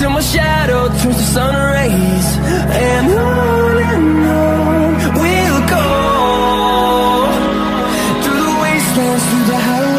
till my shadow turns to sun rays. And on we'll go, through the wastelands, through the highways.